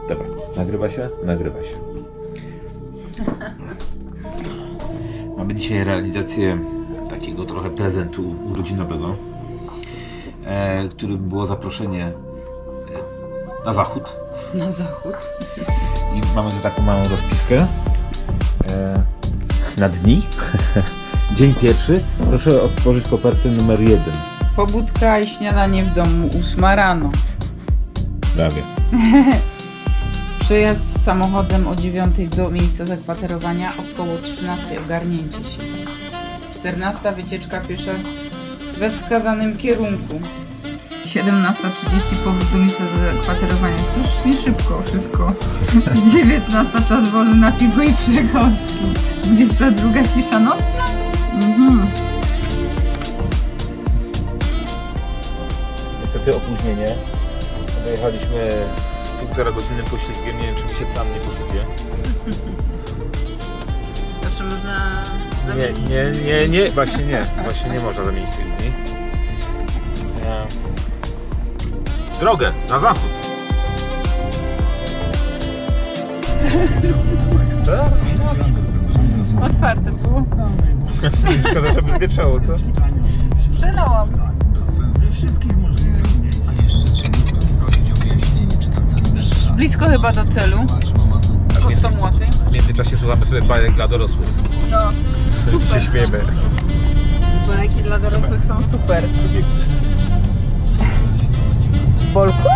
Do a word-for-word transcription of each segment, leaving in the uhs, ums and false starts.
Dobra, nagrywa się? Nagrywa się. Mamy dzisiaj realizację takiego trochę prezentu urodzinowego, e, którym było zaproszenie na zachód. Na zachód. I mamy tu taką małą rozpiskę e, na dni. Dzień pierwszy. Proszę otworzyć kopertę numer jeden. Pobudka i śniadanie w domu, ósma rano. Prawie. Przejazd samochodem o dziewiątej do miejsca zakwaterowania, około trzynastej ogarnięcie się. czternasta wycieczka piesza we wskazanym kierunku. siedemnasta trzydzieści powrót do miejsca zakwaterowania. Cóż, nie szybko wszystko. dziewiętnasta czas wolny na piwo i przekąski. dwudziesta druga cisza nocna. Mhm. Niestety opóźnienie. Dojechaliśmy z półtora godzinnym poślizgiem. Nie wiem, czy mi się plan nie posypie. Zawsze można Nie, zamienić. nie, nie, nie, właśnie nie. Właśnie nie można zamienić tych dni. Ja... Drogę na zachód. Co? Otwarte było. Szkoda, żeby wieczało, co? Przelałam. Już blisko chyba do celu. Kostomłoty. W międzyczasie słuchamy sobie bajek dla dorosłych. No, super. Się śmiejemy. Bajki dla dorosłych są super. Bolku?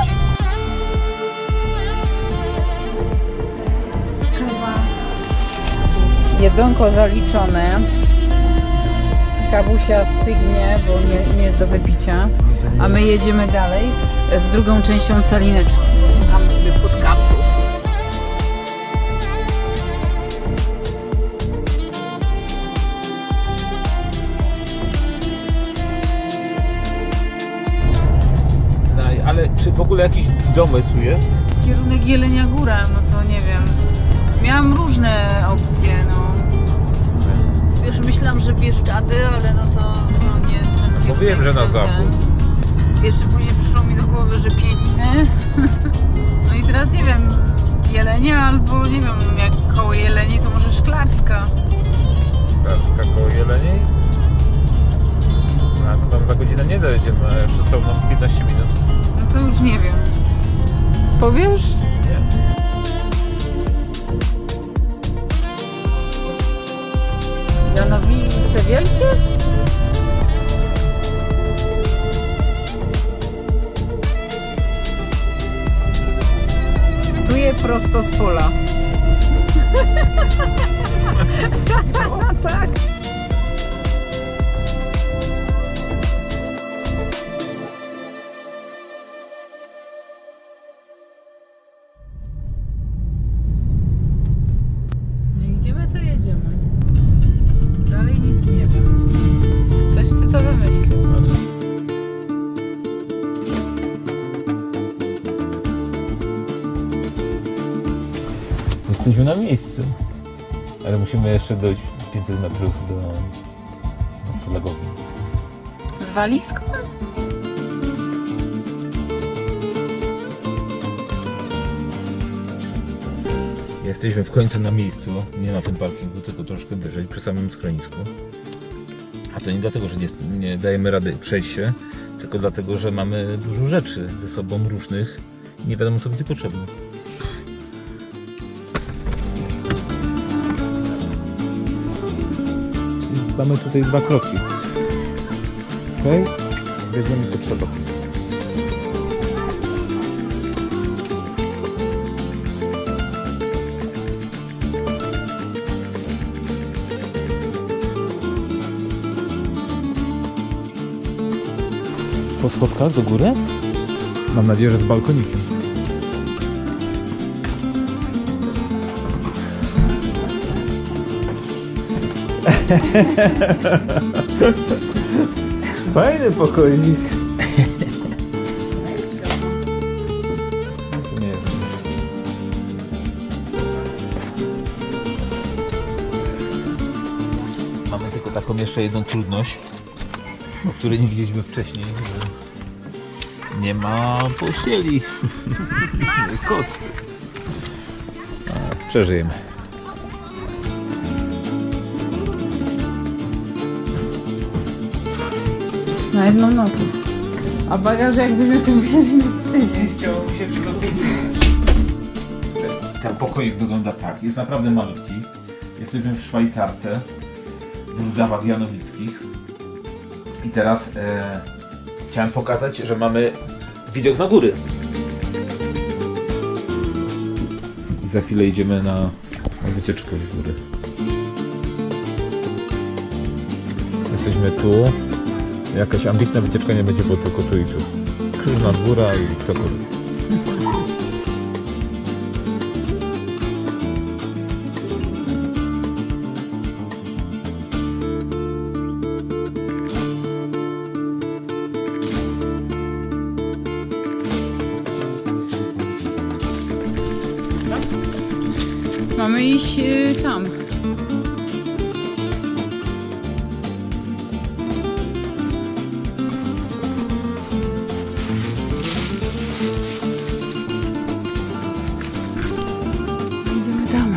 Jedzonko zaliczone. Kawusia stygnie, bo nie, nie jest do wypicia. A my jedziemy dalej z drugą częścią calineczki. Słuchamy sobie podcastów. No, ale czy w ogóle jakiś domysł jest? Kierunek Jelenia Góra, no to nie wiem. Miałam różne opcje, no. Wiesz, myślałam, że Bieszczady, ale no to, to nie ten kierunek. Mówiłem, że na ten, zachód. ten. Jeszcze później przyszło mi do głowy, że Pieniny. No i teraz nie wiem, Jelenia albo nie wiem, jak koło Jeleni to może Szklarska. Szklarska koło Jeleniej? A to tam za godzinę nie dojedziemy, a jeszcze są nam piętnaście minut. No to już nie wiem. Powiesz? Nie. Janowice Wielkie? Tu je prosto z pola. Tak. Gdzie my to jedziemy? Dalej nic nie wiem. Coś ty to wymyślił. Jesteśmy na miejscu, ale musimy jeszcze dojść pięćset metrów do noclegowni. Z walizką? Jesteśmy w końcu na miejscu, nie na tym parkingu, tylko troszkę wyżej, przy samym schronisku. A to nie dlatego, że nie, nie dajemy rady przejść się, tylko dlatego, że mamy dużo rzeczy ze sobą różnych i nie wiadomo, co będzie potrzebne. Mamy tutaj dwa kroki. Okej, wiedziemy, co trzeba. Po schodkach do góry? Mam nadzieję, że z balkonikiem. Fajny pokoik. Nie wiem. Mamy tylko taką jeszcze jedną trudność, o której nie widzieliśmy wcześniej, że nie ma pościeli. To jest koc. Przeżyjemy. Na jedną nogę. A bagaż jakbyśmy tu mieli mieć tydzień. Chciałoby się przygotować. Ten pokoik wygląda tak. Jest naprawdę malutki. Jesteśmy w Szwajcarce, w Rudawach Janowickich. I teraz e, chciałem pokazać, że mamy widok na góry. I za chwilę idziemy na, na wycieczkę z góry. Jesteśmy tu. Jakaś ambitna wycieczka nie będzie, bo tylko tu i tu. Krzyżna góra i Sokół. Mamy iść yy, tam. Idziemy tam.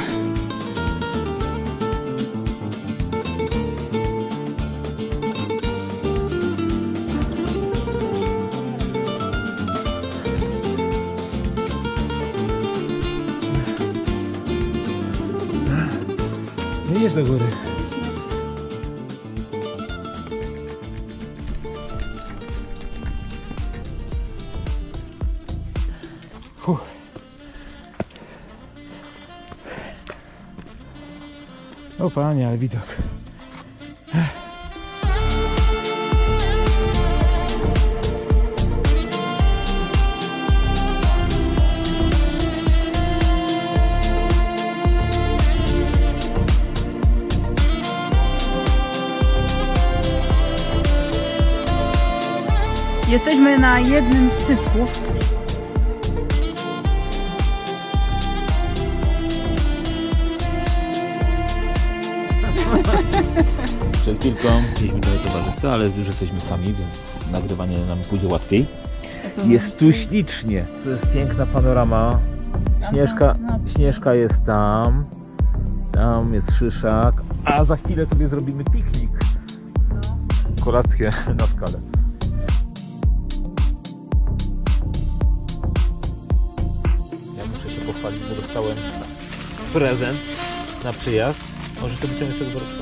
Nie jedź do góry. Huh. O panie, ale widok. Jesteśmy na jednym z cycków. Przed chwilką mieliśmy do towarzystwa, ale już jesteśmy sami, więc nagrywanie nam pójdzie łatwiej. Jest tu ślicznie. To jest piękna panorama. Śnieżka, Śnieżka jest tam. Tam jest Szyszak. A za chwilę sobie zrobimy piknik. Kolację na skale. Ja muszę się pochwalić, bo dostałem prezent na przyjazd. Możesz to wyciągnąć sobie woreczko?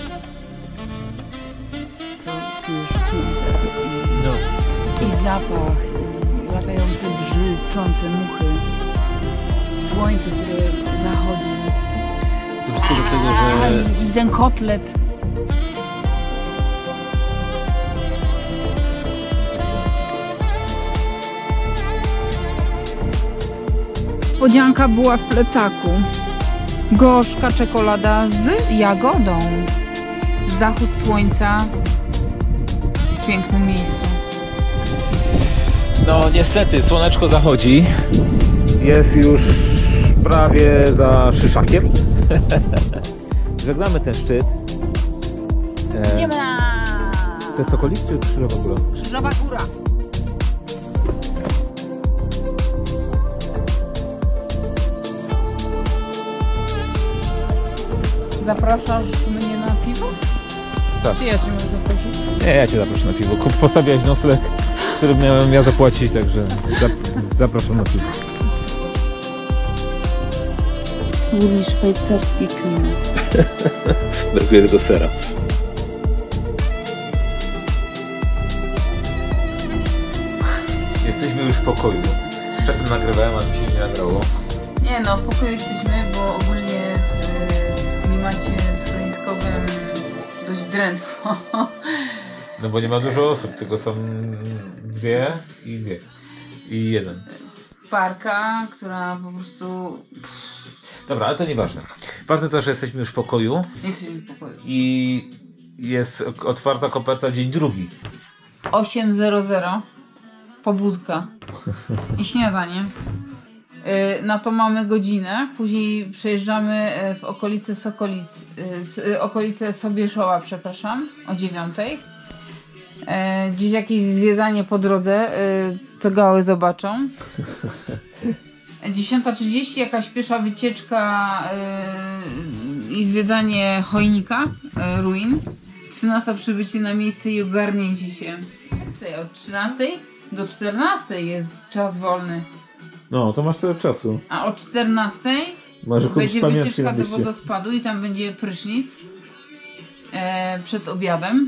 No. I zapach, i latające, brzyczące muchy, słońce, które zachodzi. To wszystko do tego, że... I, i ten kotlet. Niespodzianka była w plecaku. Gorzka czekolada z jagodą. Zachód słońca w pięknym miejscu. No niestety, słoneczko zachodzi. Jest już prawie za Szyszakiem. Żegnamy ten szczyt. Idziemy na... To jest Sokolik czy Krzyżowa Góra? Krzyżowa Góra. Zapraszasz mnie na piwo? Tak. Czy ja cię mogę zaprosić? Nie, ja cię zaproszę na piwo. Kup- Postawiłeś nocleg, który miałem ja zapłacić, także zap- zapraszam na piwo. Lubi szwajcarski klimat. Brakuje tylko sera. Jesteśmy już w pokoju. Przedtem nagrywałem, ale mi się nie nagrało. Nie no, w pokoju jesteśmy, bo ogólnie w klimacie schroniskowym dość drętwo. No bo nie ma dużo osób, tylko są dwie i dwie. I jeden. Parka, która po prostu... Dobra, ale to nieważne. Ważne to, że jesteśmy już w pokoju. Jesteśmy w pokoju. I jest otwarta koperta dzień drugi. osiem zero zero. Pobudka. I śniadanie. Yy, na to mamy godzinę. Później przejeżdżamy w okolice Sokolic, yy, okolice Sobieszowa, przepraszam, o dziewiątej. Yy, gdzieś jakieś zwiedzanie po drodze, yy, co gały zobaczą. dziesiąta trzydzieści jakaś piesza wycieczka yy, i zwiedzanie chojnika, yy, ruin. trzynasta przybycie na miejsce i ogarnięcie się. Od trzynastej do czternastej jest czas wolny. No, to masz tyle czasu. A o czternastej Może będzie wycieczka do wodospadu i tam będzie prysznic e, przed obiadem.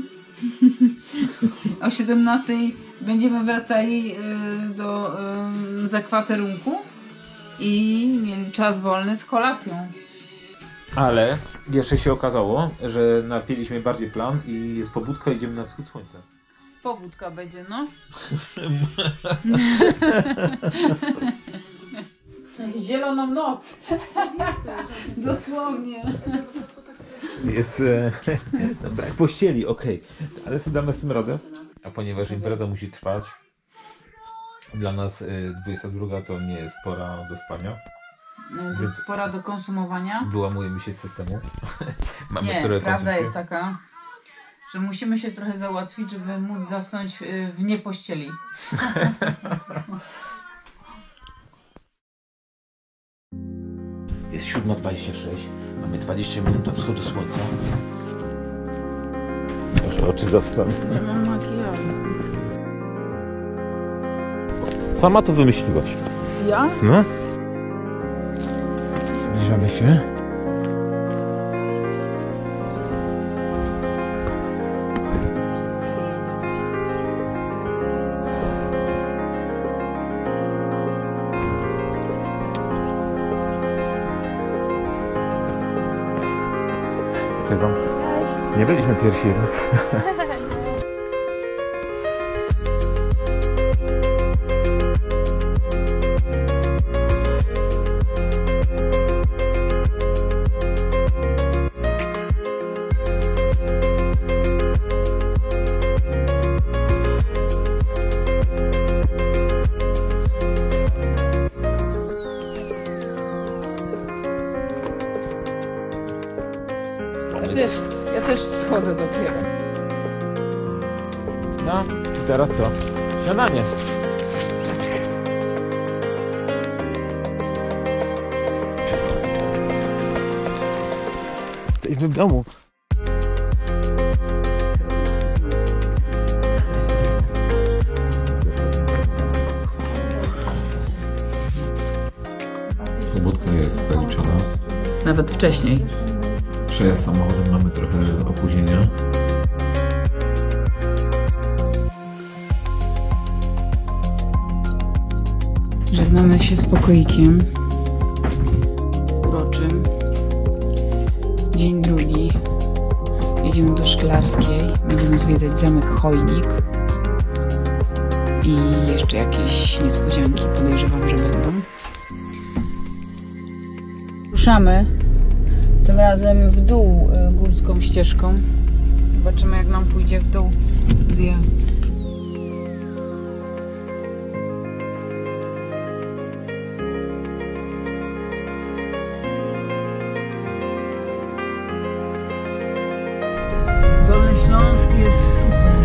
O siedemnastej będziemy wracali e, do e, zakwaterunku i mieli czas wolny z kolacją. Ale jeszcze się okazało, że napięliśmy bardziej plan i jest pobudka, idziemy na wschód słońca. Pobudka będzie, no. Zieloną noc. Dosłownie. Jest e, brak pościeli, okej. Okay. Ale sobie damy z tym razem. A ponieważ impreza musi trwać, dla nas e, dwudziesta druga to nie jest pora do spania. To jest pora do konsumowania. Wyłamujemy się z systemu. Mamy nie, trochę prawda konsumpcji. jest taka, że musimy się trochę załatwić, żeby móc zasnąć w niepościeli. Jest siódma dwadzieścia sześć. Mamy dwadzieścia minut do wschodu słońca. Proszę, oczy zaspane. Nie mam makijażu. Sama to wymyśliłaś. Ja? No. Zbliżamy się. Wam. Nie byliśmy pierwsi jednak. Ja też, ja też schodzę dopiero. No, i teraz co? Śniadanie. Jesteśmy w domu. Pobudka jest zaliczona. Nawet wcześniej. Przejazd samochodem mamy trochę opóźnienia. Żegnamy się z pokoikiem uroczym. Dzień drugi. Jedziemy do Szklarskiej. Będziemy zwiedzać zamek Chojnik. I jeszcze jakieś niespodzianki podejrzewam, że będą. Ruszamy. Tym razem w dół górską ścieżką. Zobaczymy, jak nam pójdzie w dół zjazd. Dolny Śląsk jest super.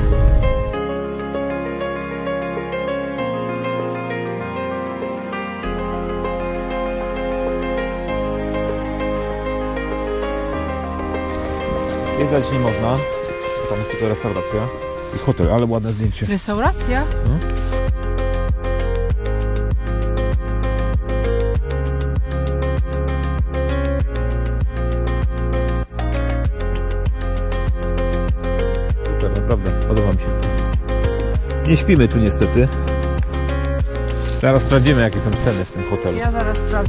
Zwiedzać nie można. Tam jest tylko restauracja i hotel, ale ładne zdjęcie. Restauracja? No. Super, naprawdę, podoba mi się. Nie śpimy tu niestety. Teraz sprawdzimy, jakie są ceny w tym hotelu. Ja zaraz sprawdzę.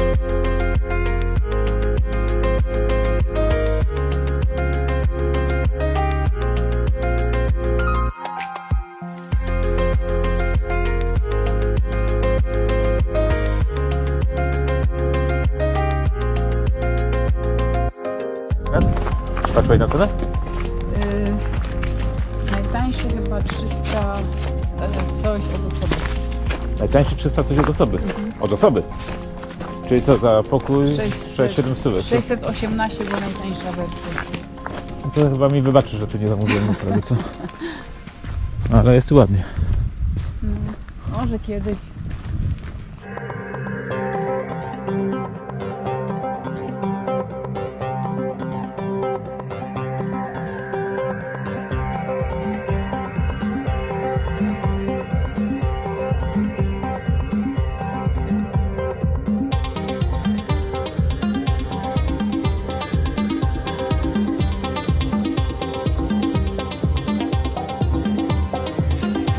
Patrzyłeś na cenę? Yy, najtańszy chyba trzysta e, coś od osoby. Najtańszy trzysta coś od osoby. Mhm. Od osoby? Czyli co, za pokój sześć siedem stówek? sześćset osiemnaście była najtańsza wersja. No to chyba mi wybaczy, że tu nie zamówiłem noclegu, co? Ale jest ładnie. No, może kiedyś.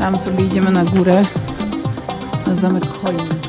Tam sobie idziemy na górę, na zamek Chojnik.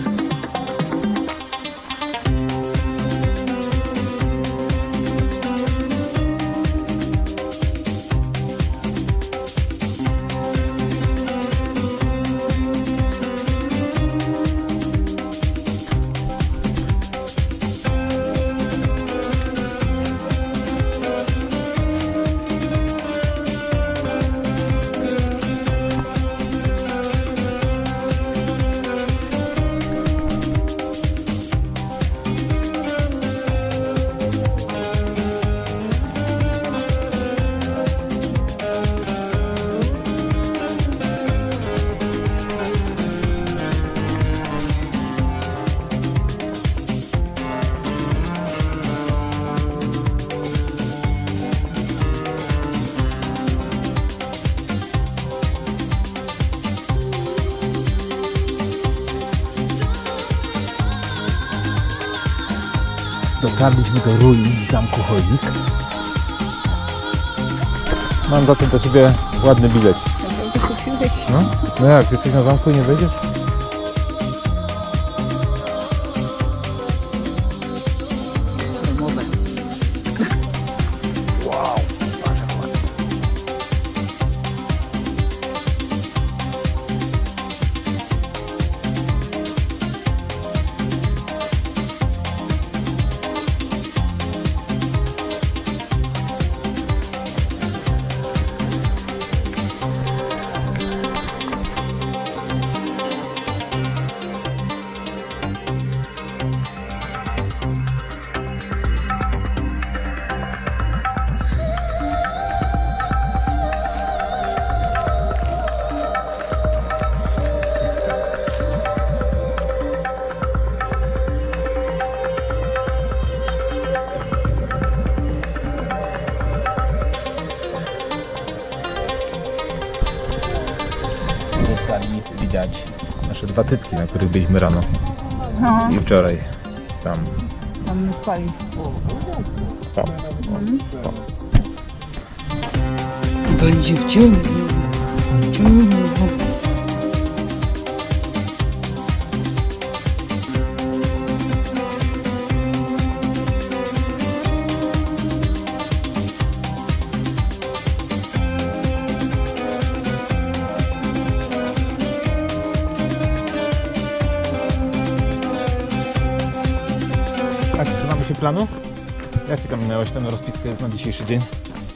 Dotarliśmy do ruin zamku Chojnik. Mam za to do ciebie ładny bilet. Naprawdę kupiłeś? No? No jak, jesteś na zamku i nie wejdziesz? Wow, bardzo ładnie. Widać nasze dwa tytki, na których byliśmy rano No, i wczoraj tam. tam my spali. O, o, o. Będzie wciągnął. Wciągnął. Tak, trzymamy się planu? Jak ty tam miałeś tę rozpiskę na dzisiejszy dzień?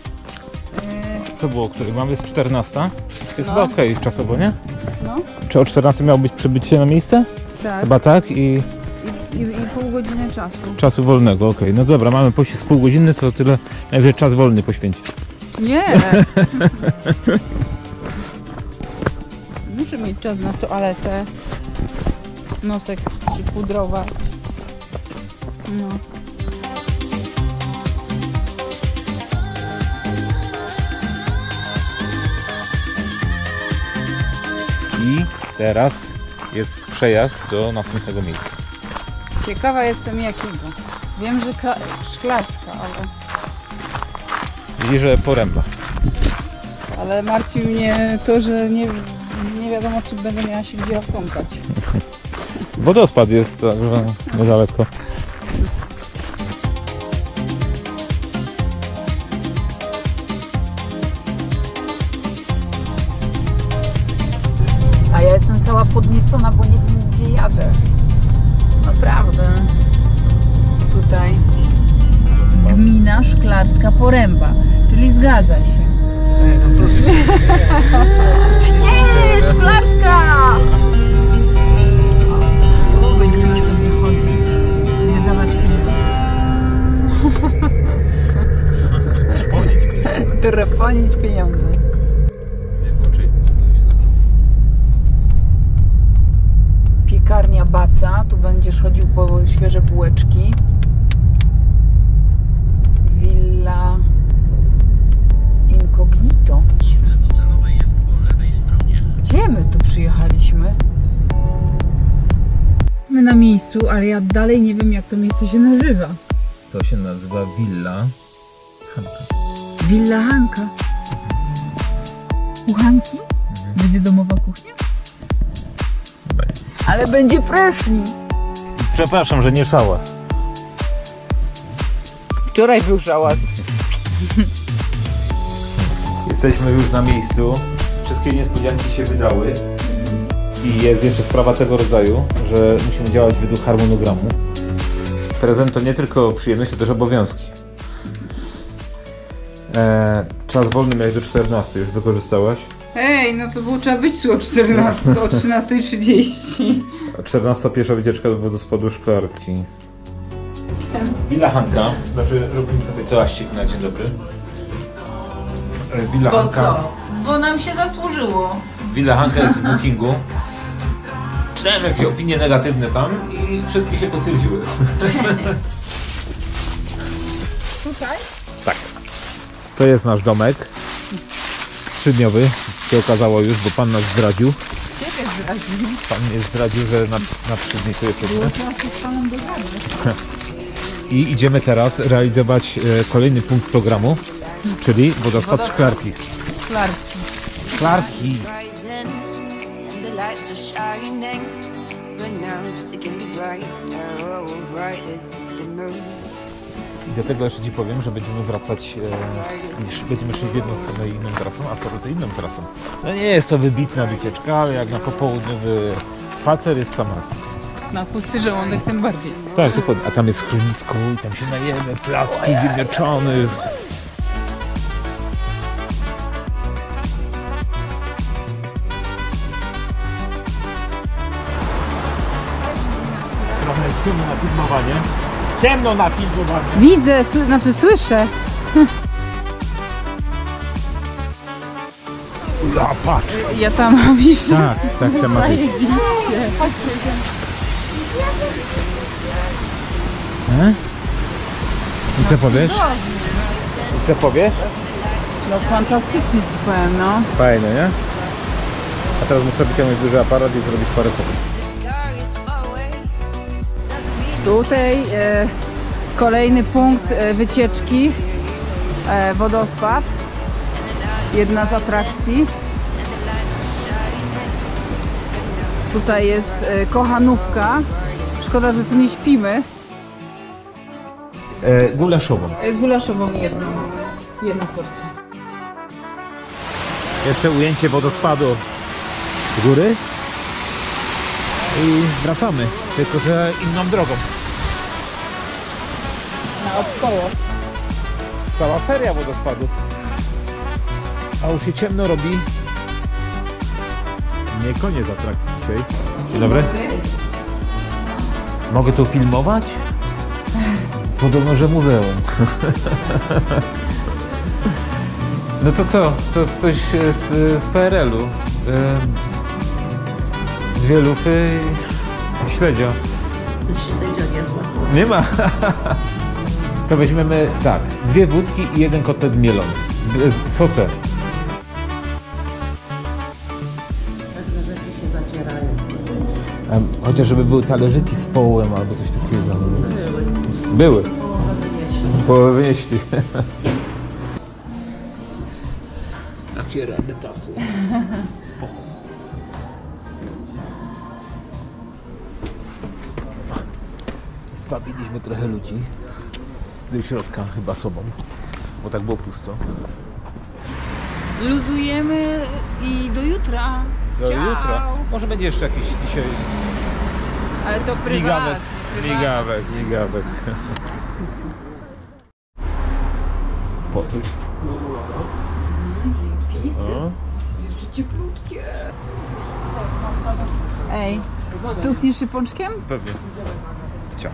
Co było, który mamy? Jest czternasta. To No. chyba okej czasowo, nie? No, Czy o czternastej miało być przybycie na miejsce? tak. Chyba tak i I, i, I pół godziny czasu. czasu wolnego, okej. No dobra, mamy pościg z pół godziny, to tyle najwyżej czas wolny poświęcić. Nie! Muszę mieć czas na toaletę, nosek przypudrować. No. I teraz jest przejazd do następnego miejsca. Ciekawa jestem jakiego. Wiem, że kla- szklarska, ale, I że poręba. ale martwi mnie to, że nie, nie wiadomo, czy będę miała się gdzie okąpać. Wodospad jest także niedaleko. A ja jestem cała podniecona, bo nie wiem, gdzie jadę. Naprawdę. Tutaj gmina Szklarska Poręba, czyli zgadza się. Nie, Szklarska! Tu będziemy sobie chodzić, wydawać pieniądze. Trefonić pieniądze. Piekarnia Baca, tu będziesz chodził po świeże bułeczki. Villa Incognito. Miejsce docelowe jest po lewej stronie. Gdzie my tu przyjechaliśmy? My na miejscu, ale ja dalej nie wiem, jak to miejsce się nazywa. To się nazywa Villa Hanka. Villa Hanka. U Hanki? Będzie domowa kuchnia? Ale będzie prysznic. Przepraszam, że nie szałas. Wczoraj był szałas. Jesteśmy już na miejscu. Wszystkie niespodzianki się wydały. I jest jeszcze sprawa tego rodzaju, że musimy działać według harmonogramu. Prezent to nie tylko przyjemność, to też obowiązki. Eee, czas wolny miałeś do czternastej, już wykorzystałaś. Hej, no to było trzeba być tu o czternastej, o trzynastej trzydzieści. czternasta pierwsza wycieczka do wodospadu Szklarki. Willa Hanka, znaczy robimy sobie toaścik na dzień dobry. Willa Bo Hanka. co? Bo nam się zasłużyło. Willa Hanka jest z bookingu. Czytałem jakieś opinie negatywne tam i wszystkie się potwierdziły. Tutaj? Tak. To jest nasz domek. Trzydniowy się okazało już, bo pan nas zdradził. Ciebie zdradził. Pan mnie zdradził, że na, na trzy dni tu jesteśmy. I idziemy teraz realizować e, kolejny punkt programu, czyli wodospad Szklarki. Szklarki. Szklarki. I do tego jeszcze ci powiem, że będziemy wracać, e, niż będziemy szli w jedną stronę i inną trasą, a to to inną trasą. No nie jest to wybitna wycieczka, ale jak na popołudniowy spacer jest sam raz. Na pusty żołądek tym bardziej. Tak, dokładnie. A tam jest schronisko i tam się najemy plasków ziemniaczanych. Trochę jest ciemno na filmowanie. Ciemno na filmowanie. Widzę, sły, znaczy słyszę. Ja patrz. Ja tam mówisz. Tak, tak, tematycznie. Zajebiście. E? I co powiesz? I co powiesz? No fantastycznie ci powiem, no. Fajne, nie? A teraz muszę wyciągnąć duży aparat i zrobić parę fotek. Tutaj e, kolejny punkt e, wycieczki, e, wodospad, jedna z atrakcji. Tutaj jest e, kochanówka, szkoda, że tu nie śpimy. E, gulaszową. E, gulaszową jedną, jedną porcję. Jeszcze ujęcie wodospadu z góry i wracamy, tylko że inną drogą. Naokoło. Cała seria wodospadów. A już się ciemno robi. Nie koniec atrakcji dzisiaj. Dzień dobry. Mogę tu filmować? Podobno, że muzeum. No to co? To jest coś z, z P R L u. Dwie lufy i śledzio. Śledzia nie ma. Nie ma. To weźmiemy tak, dwie wódki i jeden kotlet mielony. Sotę. Pewne rzeczy się zacierają. A chociaż żeby były talerzyki z połem albo coś takiego. Były. Były. Połowę wynieśli. Jakie rady tasy. Spoko. Zwabiliśmy trochę ludzi do środka chyba sobą, bo tak było pusto. Luzujemy i do jutra. Do Ciao. jutra. Może będzie jeszcze jakiś dzisiaj Ale to migawek, prywatnie. migawek, migawek. Poczuć. O. Jeszcze cieplutkie. Ej, stukniesz się pączkiem? Pewnie. Ciao.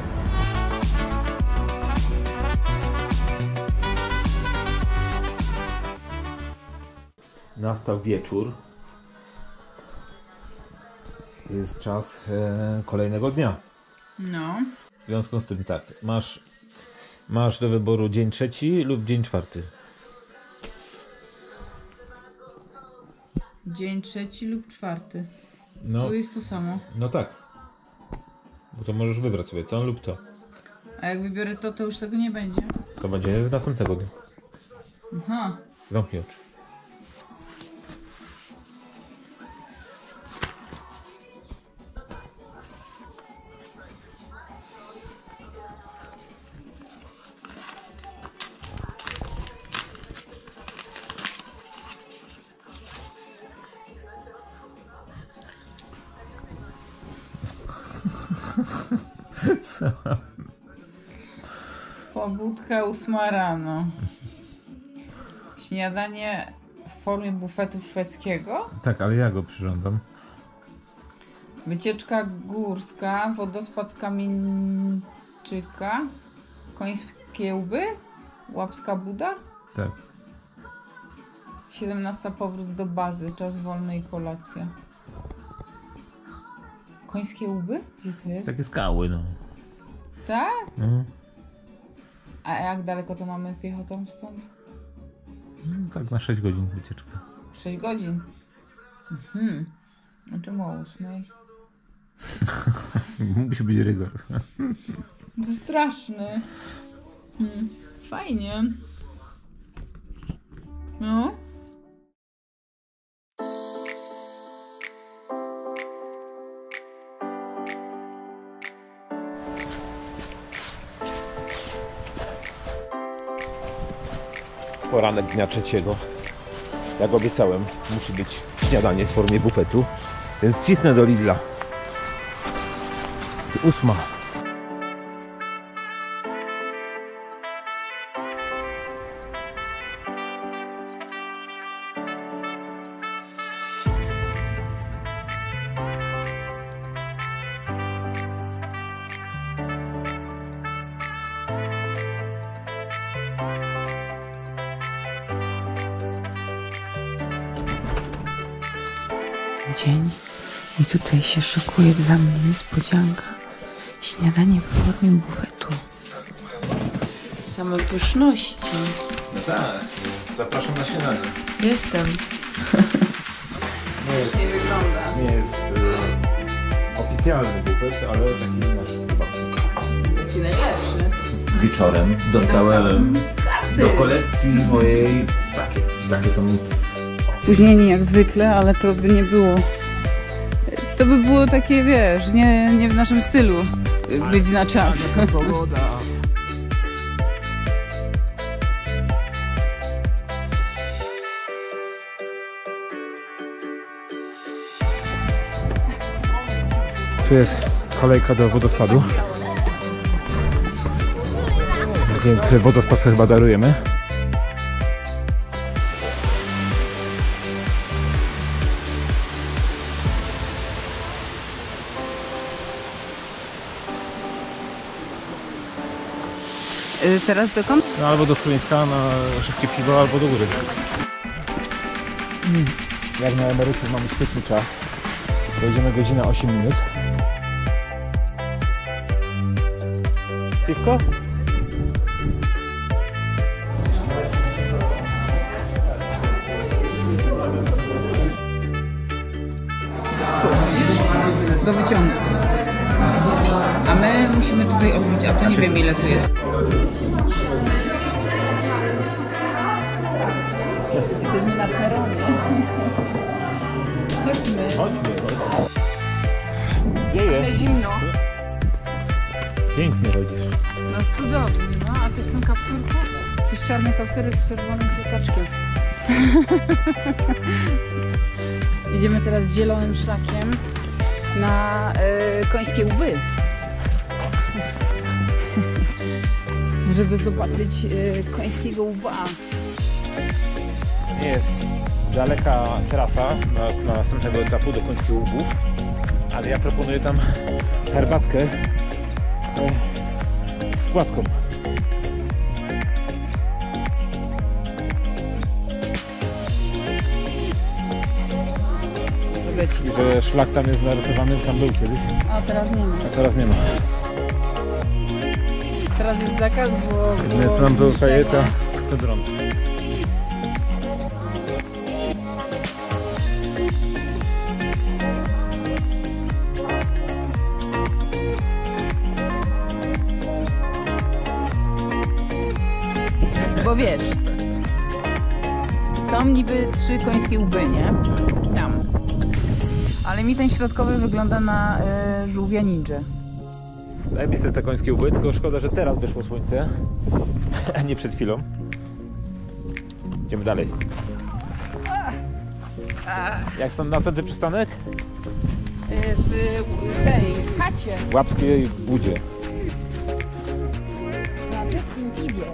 Nastał wieczór. Jest czas e, kolejnego dnia. No. W związku z tym tak, masz, masz do wyboru dzień trzeci lub dzień czwarty. Dzień trzeci lub czwarty. No, To jest to samo. no tak. Bo to możesz wybrać sobie to lub to. A jak wybiorę to, to już tego nie będzie. To będzie następnego dnia. Aha. Zamknij oczy. Pobudka ósma rano. Śniadanie w formie bufetu szwedzkiego. Tak, ale ja go przyrządzam. Wycieczka górska, wodospad Kamieńczyka, Końskie Łby, Łapska Buda. Tak. siedemnasta powrót do bazy, czas wolny i kolacja. Końskie Łby? Gdzie to jest? Takie skały, no. Tak? no. A jak daleko to mamy piechotą stąd? No, tak na sześć godzin wycieczka. sześć godzin. Mhm. A czemu o ósmej? Musi być rygor. To straszny. Hmm. Fajnie. No. Poranek dnia trzeciego. Jak obiecałem, musi być śniadanie w formie bufetu, więc cisnę do Lidla. Ósma. Dzień i tutaj się szykuje dla mnie niespodzianka. Śniadanie w formie bufetu. Same pyszności. No tak, zapraszam na śniadanie. Jestem. Nie jest, Nie wygląda. nie jest e, oficjalny bufet, ale taki nasz chyba. Taki najlepszy. Wieczorem dostałem do kolekcji mojej takie, takie są. Opóźnieni jak zwykle, ale to by nie było. To by było takie, wiesz, nie, nie w naszym stylu być na czas. Pogoda. Tu jest kolejka do wodospadu, więc wodospad sobie chyba darujemy. Teraz dokąd? No, albo do Skleńska na szybkie piwo, albo do góry. Hmm. Jak na emerytur mamy świetlicza, dojedziemy godzina osiem minut. Piwko? Do wyciągu. A my musimy tutaj odbić, a to nie wiem ile tu jest. Jesteśmy na peronie. Chodźmy. Chodźmy, chodźmy. Wieje. Ale zimno. Pięknie chodzisz. No cudownie, no a ty w tym kapturku? Jesteś czarny kapturek z czerwonym kwiataczkiem. Idziemy teraz zielonym szlakiem na y, Końskie Łby. Żeby zobaczyć y, Końskiego Łba. Nie jest daleka trasa na, na następnego etapu do Końskich Łbów, ale ja proponuję tam herbatkę e, z wkładką. I że szlak tam jest narysowany, że tam był kiedyś, A teraz nie ma. a teraz nie ma. Teraz jest zakaz, bo... Więc nam był kajeta, to dron. Bo wiesz, są niby trzy Końskie Łby, nie? Tam. Ale mi ten środkowy wygląda na y, żółwia ninja. Zajebiste te Końskie Łby, tylko szkoda, że teraz wyszło słońce, a nie przed chwilą. Idziemy dalej. Jak stąd następny przystanek? Y, w, w tej chacie. W Łapskiej Budzie. czeskiej piwie.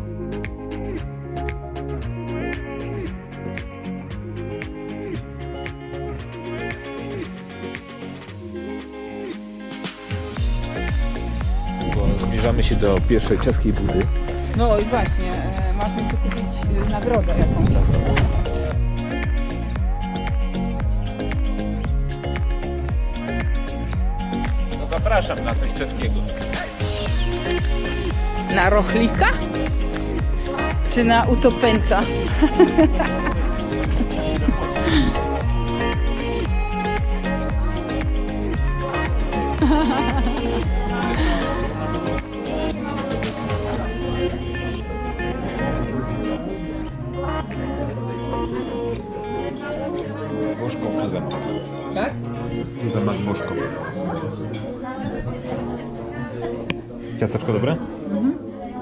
Bo zmierzamy się do pierwszej czeskiej budy. No i właśnie, e, masz mi tu kupić e, nagrodę jakąś. No zapraszam na coś czeskiego. Na rochlika? Czy na utopęca? Bożków tu zamak. Tak? Tu zamak Bożków. Ciasteczko dobre? Mhm.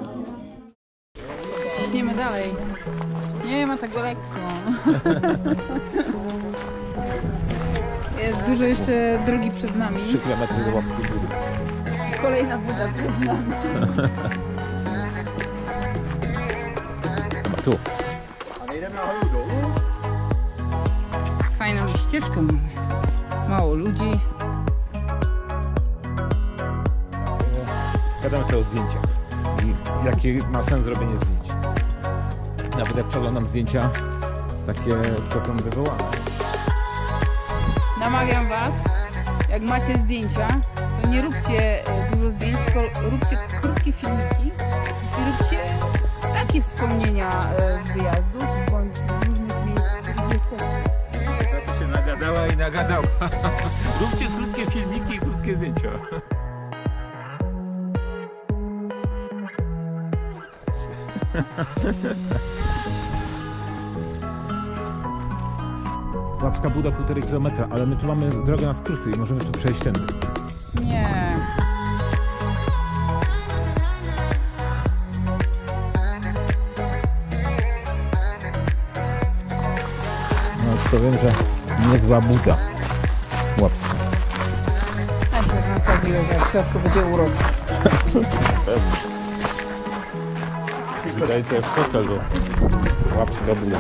Ciśniemy dalej. Nie ma tego lekko. Jest dużo jeszcze drogi przed nami. trzy kilometry do łapki budy. Kolejna woda przed nami. Tu. Fajną ścieżkę mamy. Mało ludzi. Gadamy sobie o zdjęciach. I jaki ma sens zrobienie zdjęć. Nawet jak przeglądam zdjęcia, takie co są wywołane. Namawiam was, jak macie zdjęcia, to nie róbcie e, dużo zdjęć, tylko róbcie krótkie filmiki i róbcie takie wspomnienia e, z wyjazdów bądź z różnych miejsc, w których jesteście. Ta się nagadała i nagadała. Róbcie krótkie filmiki i krótkie zdjęcia. Łapska Buda półtorej kilometra, ale my tu mamy drogę na skróty i możemy tu przejść tędy. Nie. No już powiem, że niezła Buda łapska. Ja się nastawiłem, że w środku będzie uroczy. Wydaje to jest hotel, że łapska Buda.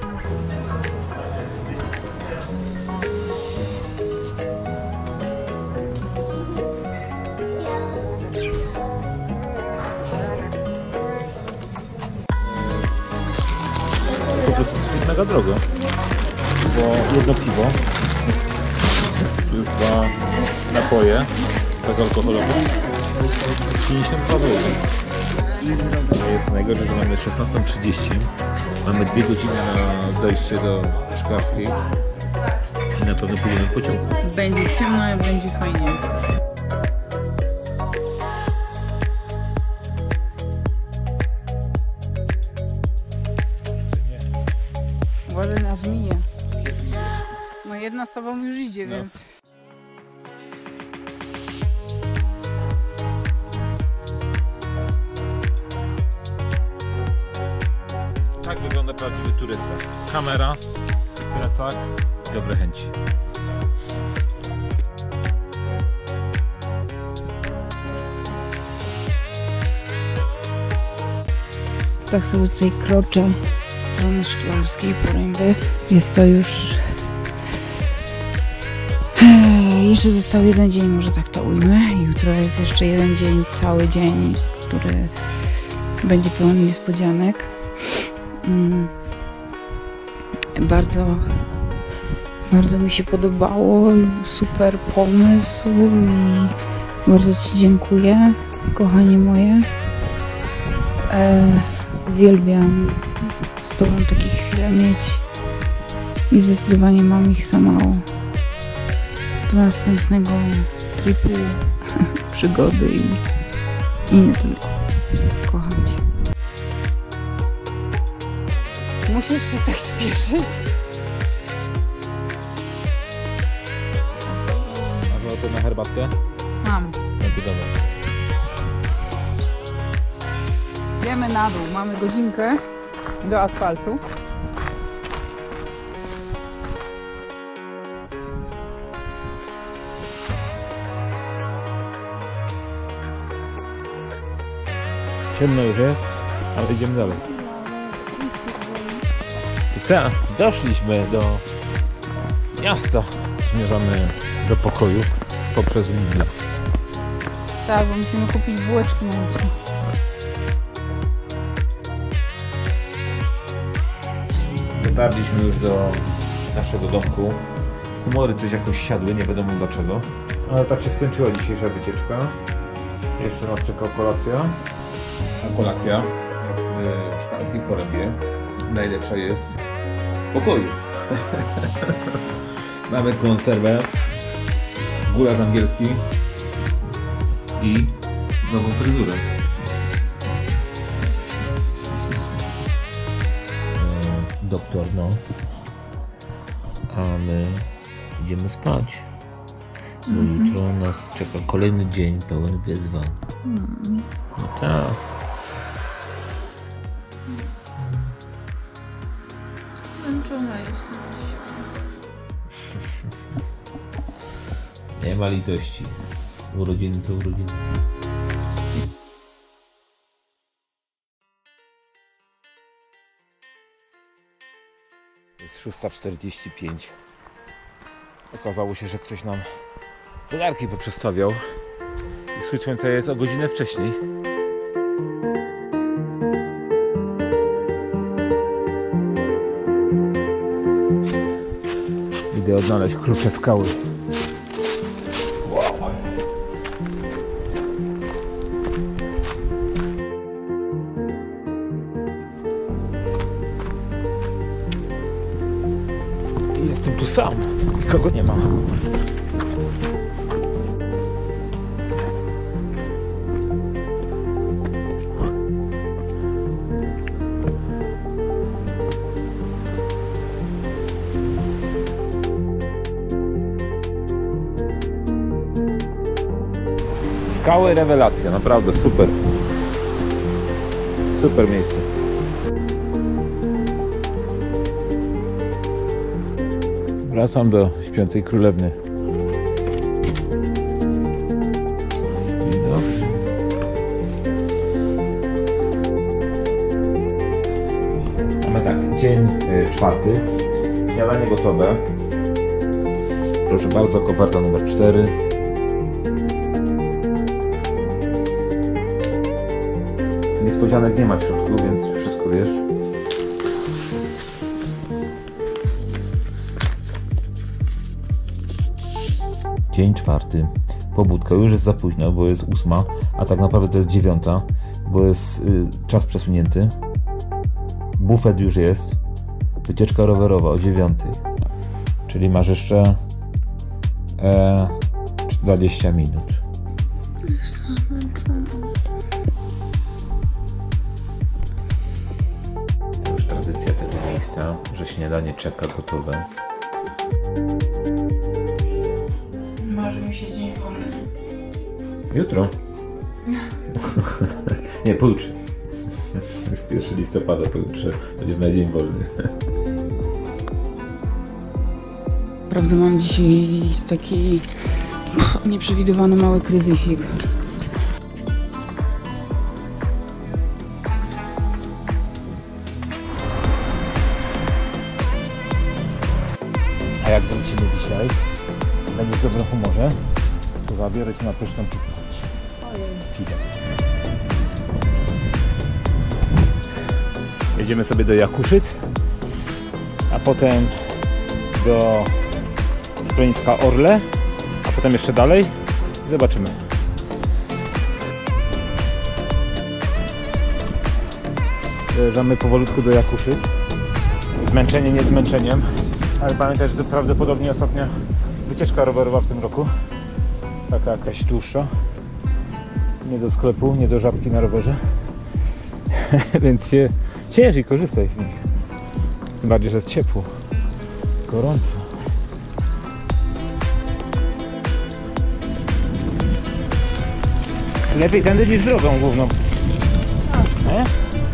Po prostu jest mega drogo, bo jedno piwo plus dwa napoje bezalkoholowe pięćdziesiąt dwa złote. Jest najgorzej, że mamy szesnasta trzydzieści, mamy dwie godziny na dojście do Szklarskiej i na pewno pójdziemy w pociągu. Będzie ciemno i będzie fajnie. Uważaj na żmiję. No jedna z tobą już idzie, No. więc... Tak wygląda prawdziwy turysta. Kamera, plecak i dobre chęci. Tak sobie tutaj kroczę w stronę Szklarskiej Poręby. Jest to już... Eee, jeszcze został jeden dzień, może tak to ujmę. Jutro jest jeszcze jeden dzień, cały dzień, który będzie pełen niespodzianek. Mm. Bardzo, bardzo mi się podobało. Super pomysł i bardzo Ci dziękuję, kochanie moje. E, uwielbiam z Tobą takie chwile mieć i zdecydowanie mam ich za mało. Do następnego tripu, przygody i, i nie tylko. Kocham Cię. Musisz się tak śpieszyć. A to na herbatkę? Mam. No to dobra. Idziemy na dół. Mamy godzinkę do asfaltu. Ciemno już jest, ale idziemy dalej. I co? Doszliśmy do miasta. Zmierzamy do pokoju poprzez Lidla. Tak, bo musimy kupić bułeczki na jutro. Dotarliśmy już do naszego domku. Humory coś jakoś siadły, nie wiadomo dlaczego. Ale tak się skończyła dzisiejsza wycieczka. Jeszcze nas czeka kolacja. A kolacja w szklarskiej porębie najlepsza jest w pokoju. Mamy konserwę, gulasz angielski i nową fryzurę. Doktor, no. A my idziemy spać. Bo mm-hmm. jutro nas czeka kolejny dzień pełen wyzwań. Mm. No tak. Zmęczona jestem dzisiaj. Nie ma litości. Urodziny to urodziny. Jest szósta czterdzieści pięć. Okazało się, że ktoś nam zegarki poprzestawiał i wschód słońca jest o godzinę wcześniej. Idę odnaleźć klucze skały. Wow. I jestem tu sam. Nikogo nie ma. Skały rewelacja, naprawdę super. Super miejsce. Wracam do Śpiącej Królewny. Widok. Mamy tak, dzień y, czwarty. Śniadanie gotowe. Proszę bardzo, koperta numer cztery. Niespodzianek nie ma w środku, więc wszystko wiesz. Dzień czwarty. Pobudka. Już jest za późno, bo jest ósma, a tak naprawdę to jest dziewiąta, bo jest y, czas przesunięty. Bufet już jest. Wycieczka rowerowa o dziewiątej. Czyli masz jeszcze e, dwadzieścia minut. Jestem zmęczona. To już tradycja tego miejsca, że śniadanie czeka gotowe. Marzy mi się dzień wolny. Jutro. Nie, pojutrze. Jest pierwszego listopada, pojutrze będzie na dzień wolny. Prawda, mam dzisiaj taki nieprzewidywany mały kryzysik. A jak wrócimy dzisiaj, będziesz w dobrym humorze, to zabiorę cię na pyszną pizzę. Pizzę. Jedziemy sobie do Jakuszyc, a potem do schroniska Orle, a potem jeszcze dalej i zobaczymy. Dojeżdżamy powolutku do Jakuszyc. Zmęczenie nie zmęczeniem, ale pamiętaj, że to prawdopodobnie ostatnia wycieczka rowerowa w tym roku. Taka jakaś dłuższa. Nie do sklepu, nie do żabki na rowerze. Więc się ciesz i korzystaj z nich. Tym bardziej, że jest ciepło. Gorąco. Lepiej tędy niż drogą główną. Nie?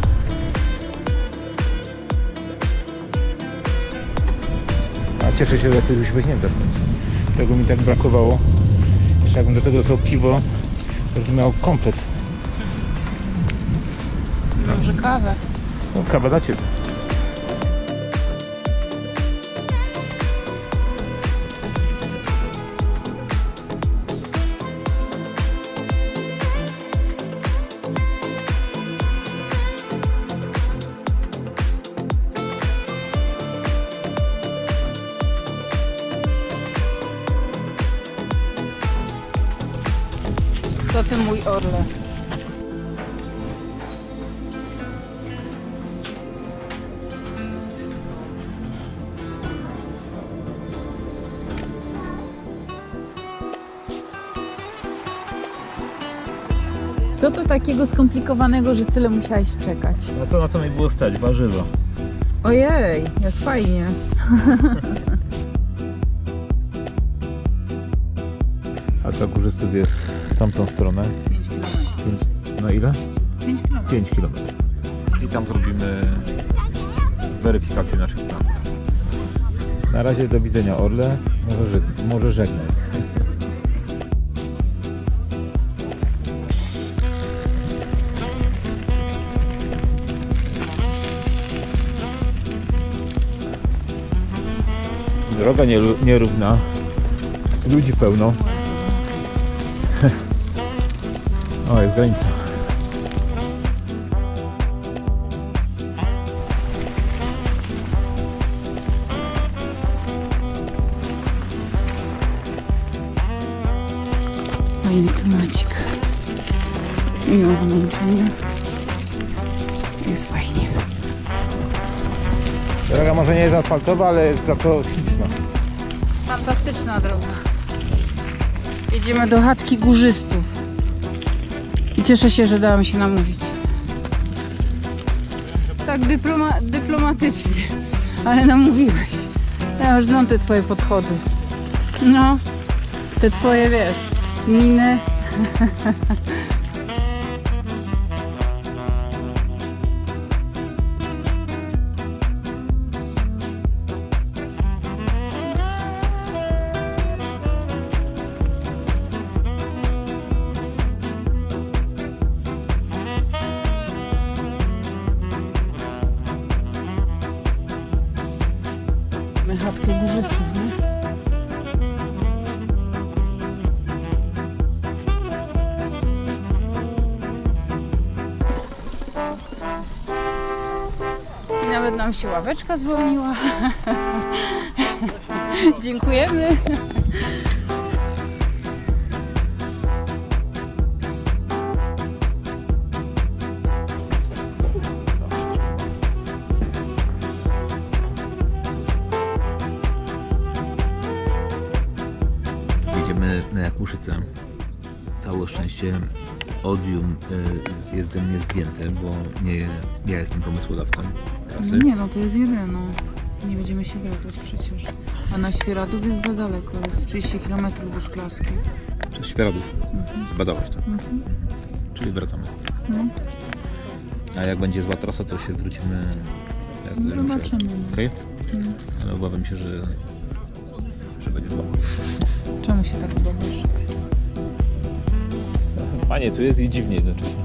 A cieszę się, że ty już uśmiechnięta w końcu. Tego mi tak brakowało. Jeszcze jakbym do tego dostał piwo, to bym miał komplet. Może kawę. No, kawa dla Ciebie. To ty mój orle. Co to takiego skomplikowanego, że tyle musiałeś czekać? A co na co mi było stać? Warzywa. Ojej, jak fajnie. A co górzystów jest w tamtą stronę? pięć kilometrów. Na ile? pięć kilometrów. pięć kilometrów. I tam zrobimy weryfikację naszych planów. Na razie do widzenia, Orle. Może, żeg może żegnaj. Droga nierówna, ludzi pełno. O, jest granica. Fajny klimacik. Mimo zmęczenia. Jest fajnie. Droga może nie jest asfaltowa, ale jest za to śliczna. Fantastyczna droga. Jedziemy do chatki górzystów. I cieszę się, że dałam się namówić. Tak dyploma dyplomatycznie. Ale namówiłeś. Ja już znam te twoje podchody. No. Te twoje, wiesz, miny. Chatkę górzystów, nie? I nawet nam się ławeczka zwolniła. Dziękujemy. Jedziemy na Jakuszycę. Całe szczęście odium y, jest ze mnie zdjęte, bo nie ja jestem pomysłodawcą trasy. Nie no, to jest jedyno. Nie będziemy się wracać przecież. A na Świeradów jest za daleko. Jest trzydzieści kilometrów do Szklarskiej. Przez Świeradów. Mhm. Zbadałaś to. Mhm. Czyli wracamy. No. A jak będzie zła trasa, to się wrócimy. Jak No, zobaczymy. No. Okej? Mhm. Ale obawiam się, że, że będzie zła. Czemu się tak obawiasz? Panie, tu jest i dziwnie jednocześnie.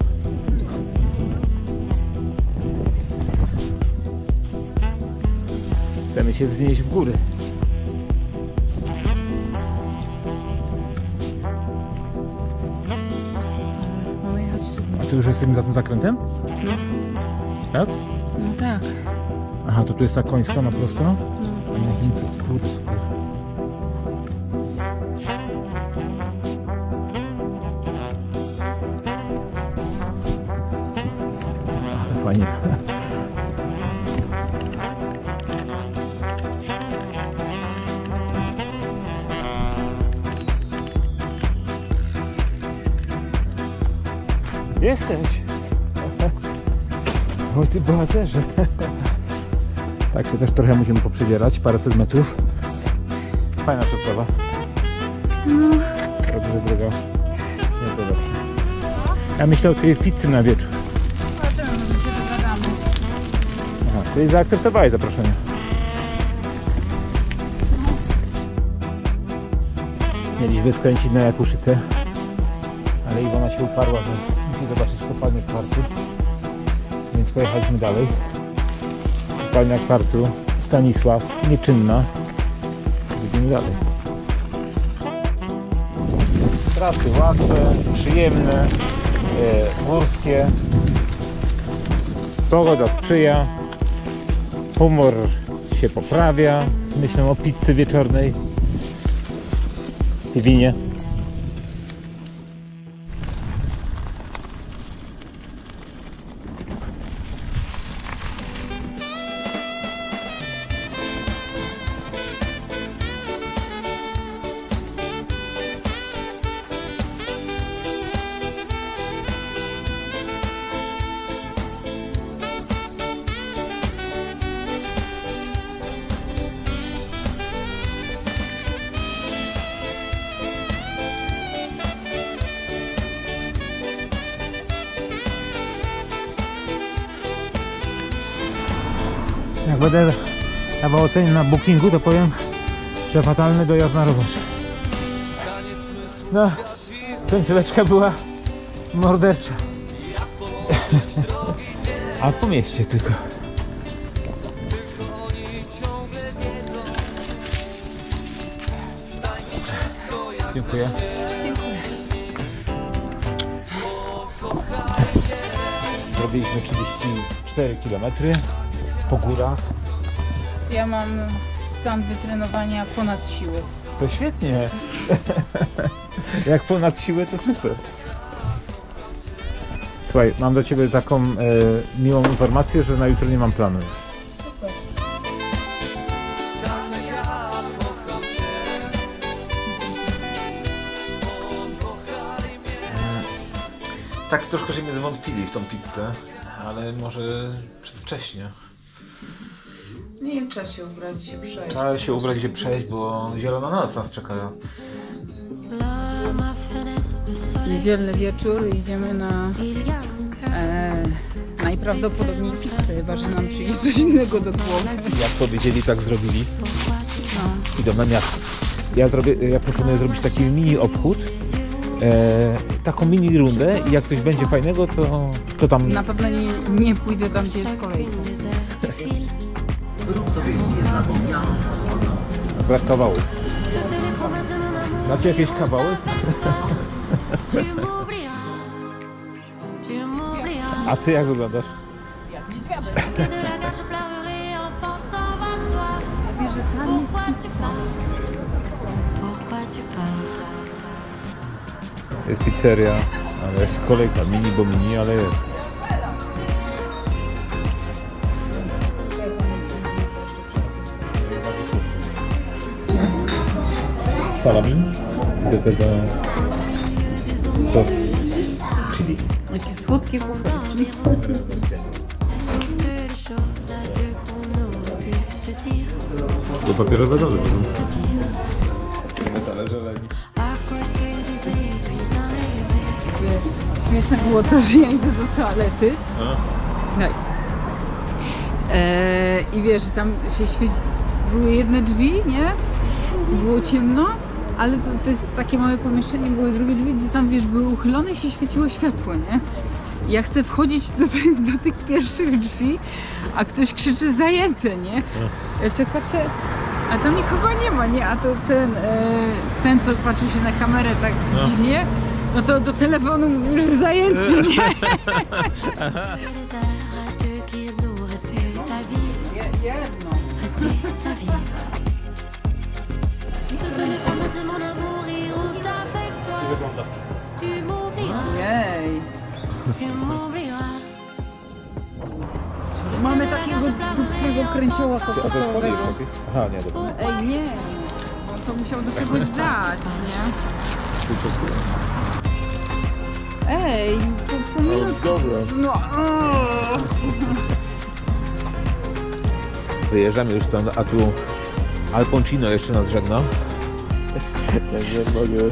Chcemy się wznieść w góry. Mamy jechać. A tu już jesteśmy za tym zakrętem? No. Tak? No tak. Aha, to tu jest ta końska na prosto? No. Mhm. Kurde, super. Ale fajnie. Jesteś! O ty bohaterze! Tak się też trochę musimy poprzedzierać, paręset metrów. Fajna przeprawa. No. Dobrze, droga. Nieco lepsza. Ja myślę o tej pizzy na wieczór. Zobaczymy, może się dogadamy. Aha, czyli zaakceptowałeś zaproszenie. Mieliśmy skręcić na Jakuszycę, ale Iwona się uparła, że musi zobaczyć kopalnię kwarcu. pojechaliśmy dalej. Kopalnia kwarcu Stanisław, nieczynna. Idziemy dalej. Trasy łatwe, przyjemne, e, górskie. Pogoda sprzyja. Humor się poprawia z myślą o pizzy wieczornej i winie. Jak będę dawał ocenię na bookingu, to powiem, że fatalny dojazd na rowerze. No, końcóweczka była mordercza. A po mieście tylko. Dziękuję. Zrobiliśmy trzydzieści cztery kilometry po górach. Ja mam stan wytrenowania ponad siłę. To świetnie. Jak ponad siłę, to super. Słuchaj, mam do Ciebie taką e, miłą informację, że na jutro nie mam planu. Super. Tak troszkę żeśmy zwątpili w tą pizzę, ale może przedwcześnie. Nie, trzeba się ubrać i się przejść. Trzeba się ubrać i się przejść, bo zielona noc nas czeka. Niedzielny wieczór i idziemy na e, najprawdopodobniej pizzę, chyba że nam przyjdzie coś innego do głowy. Jak powiedzieli, tak zrobili. No. Idą na miasto. Ja, zrobię, ja proponuję zrobić taki mini obchód. E, taką mini rundę i jak coś będzie fajnego, to, to tam... Na pewno nie, nie pójdę tam, gdzie jest kolejka. Brak kawałów. Znacie jakieś kawały? A ty jak wyglądasz? Jak niedźwiadek. Wiesz, że tam jest pizza. Jest pizzeria, ale jest kolejka, mini bo mini, ale jest. Salami, do tego sos chili. Jakie słodkie kuferki. Do papierowe doby. Talerze leni. Śmieszne było to, że ja idę do toalety. No. Eee, I wiesz, tam się świeci... Były jedne drzwi, nie? Było ciemno, ale to, to jest takie małe pomieszczenie, były drugie drzwi, gdzie tam, wiesz, były uchylone i się świeciło światło, nie? I ja chcę wchodzić do, tych, do tych pierwszych drzwi, a ktoś krzyczy zajęte, nie? Ja się patrzę, a tam nikogo nie ma, nie? A to ten, e, ten co patrzył się na kamerę tak No. dziwnie, no to do telefonu już zajęty, nie? Je, jedno. Jej. Mamy takiego dupnego kręcioła kokosowego. Aha, nie, dobra. Ej, nie. On to musiał do czegoś dać, nie? Ej, po, po minutku. No. o. Wyjeżdżamy już tam, a tu Al Pacino jeszcze nas żegna. Ja nie mogę.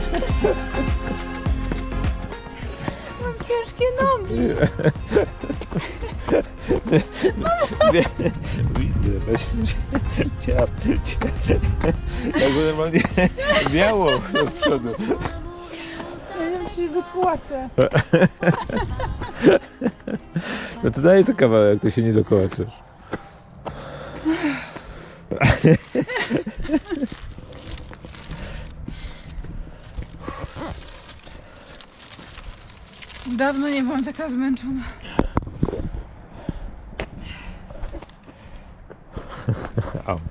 Mam ciężkie nogi. Widzę, właśnie cię, cię, jakby normalnie biało od przodu. Ja nie wiem, czy się dopłaczę. No to daj to kawałek, to się nie dokołaczesz. Dawno nie byłam taka zmęczona. Au.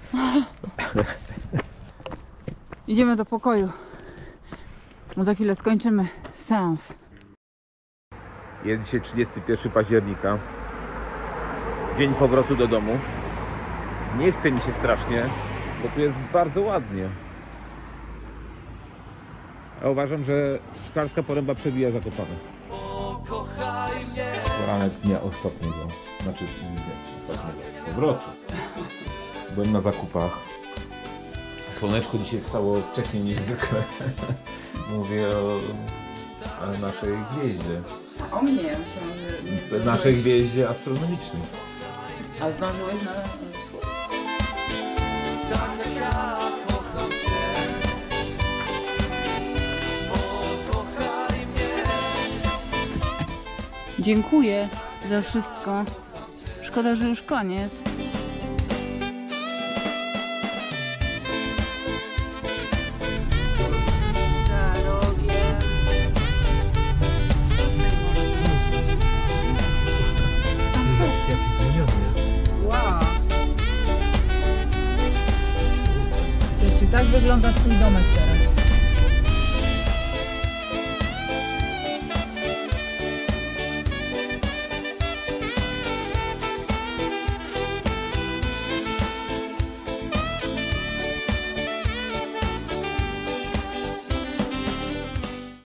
Idziemy do pokoju. Za chwilę skończymy seans. Jest dzisiaj trzydziestego pierwszego października. Dzień powrotu do domu. Nie chce mi się strasznie, bo tu jest bardzo ładnie. Ja uważam, że Szklarska Poręba przebija Zakopane. Poranek dnia ostatniego, znaczy nie, ostatniego powrotu. Byłem na zakupach. Słoneczko dzisiaj wstało wcześniej niż zwykle. Mówię o, o naszej gwieździe. O mnie, myślałam, że nie zdążyłeś. Naszej gwieździe astronomicznej. A zdążyłeś na wschód? Dziękuję za wszystko. Szkoda, że już koniec. Wow. Tak wygląda twój domek teraz.